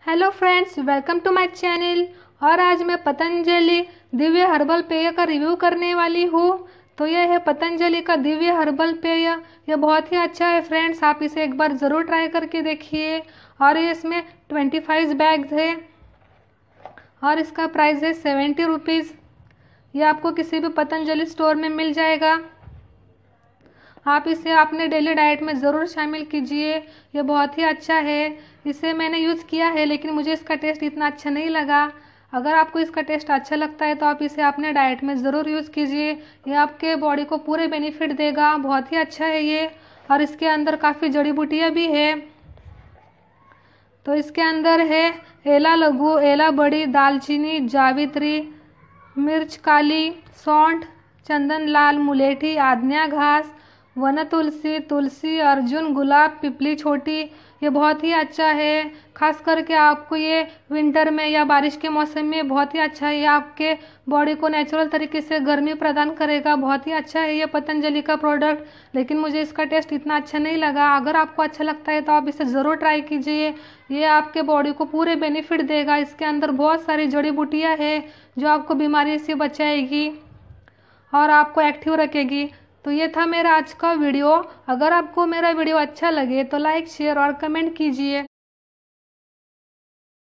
Hello friends, welcome to my channel. और आज मैं पतंजलि दिव्य हर्बल पेय का रिव्यू करने वाली हूँ। तो यह है पतंजलि का दिव्य हर्बल पेय। यह बहुत ही अच्छा है फ्रेंड्स, आप इसे एक बार ज़रूर ट्राई करके देखिए। और ये इसमें 25 बैग्स है और इसका प्राइस है 70 रुपीज़। ये आपको किसी भी पतंजलि स्टोर में मिल जाएगा। आप इसे अपने डेली डाइट में ज़रूर शामिल कीजिए। ये बहुत ही अच्छा है। इसे मैंने यूज़ किया है लेकिन मुझे इसका टेस्ट इतना अच्छा नहीं लगा। अगर आपको इसका टेस्ट अच्छा लगता है तो आप इसे अपने डाइट में ज़रूर यूज़ कीजिए। ये आपके बॉडी को पूरे बेनिफिट देगा। बहुत ही अच्छा है ये। और इसके अंदर काफ़ी जड़ी बूटियाँ भी है। तो इसके अंदर है एला लघु, एला बड़ी, दालचीनी, जावित्री, मिर्च काली, सौंठ, चंदन लाल, मुलेठी, आदनिया घास, वन तुलसी, तुलसी, अर्जुन, गुलाब, पिपली छोटी। ये बहुत ही अच्छा है। खास करके आपको ये विंटर में या बारिश के मौसम में बहुत ही अच्छा है। ये आपके बॉडी को नेचुरल तरीके से गर्मी प्रदान करेगा। बहुत ही अच्छा है ये पतंजलि का प्रोडक्ट। लेकिन मुझे इसका टेस्ट इतना अच्छा नहीं लगा। अगर आपको अच्छा लगता है तो आप इसे ज़रूर ट्राई कीजिए। ये आपके बॉडी को पूरे बेनिफिट देगा। इसके अंदर बहुत सारी जड़ी बूटियाँ हैं जो आपको बीमारी से बचाएगी और आपको एक्टिव रखेगी। तो ये था मेरा आज का वीडियो। अगर आपको मेरा वीडियो अच्छा लगे तो लाइक, शेयर और कमेंट कीजिए।